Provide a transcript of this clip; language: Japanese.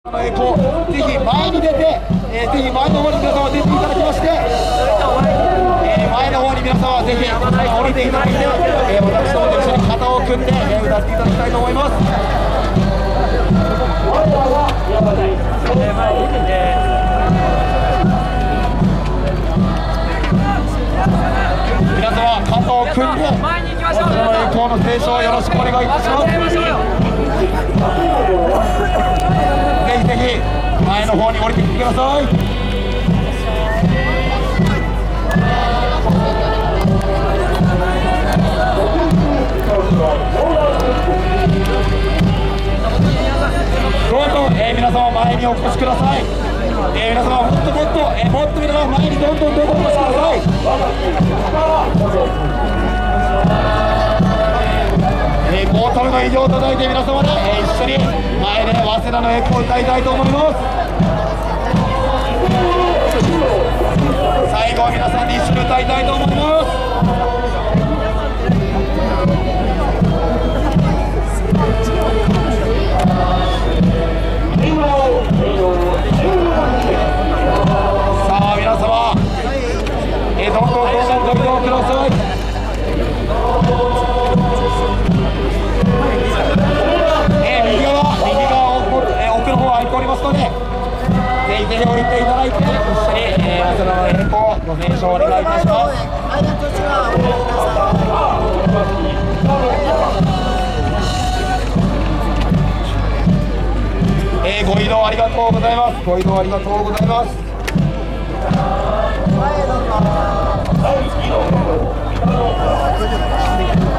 ぜひ前に出て、ぜひ前の方に皆様出ていただきまして、前の方に皆様ぜひ降りていただいて、私どもと一緒に肩を組んで、歌っていただきたいと思います。皆様肩を組んで、その栄光の斉唱をよろしくお願いいたします。ぜひ前の方に降りてきてください。どうぞ、皆様前にお越しください。皆様もっと皆様前にどんどんお越しください。ボートルの異常を叩いて皆様で、一緒に前で早稲田の栄光を歌いたいと思います。最後は皆さんで一緒に歌いたいと思います。さあ皆様、どんどんご移動ください。奥の方は空いておりますので、ぜひ降りていただいて、一緒に早稲田の栄光ご斉唱お願いいたします。ご移動ありがとうございます。ご移動ありがとうございます。前どうぞ。